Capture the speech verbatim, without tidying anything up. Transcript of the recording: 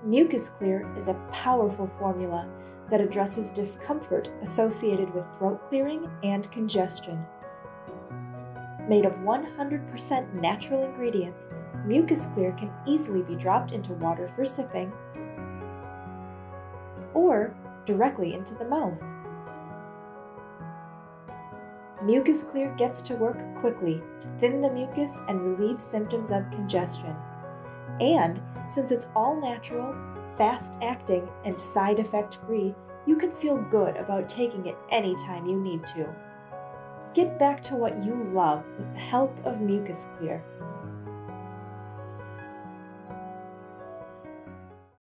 Mucus-Clear is a powerful formula that addresses discomfort associated with throat clearing and congestion. Made of one hundred percent natural ingredients, Mucus-Clear can easily be dropped into water for sipping or directly into the mouth. Mucus-Clear gets to work quickly to thin the mucus and relieve symptoms of congestion. And since it's all natural, fast-acting, and side effect free, you can feel good about taking it anytime you need to. Get back to what you love with the help of Mucus-Clear.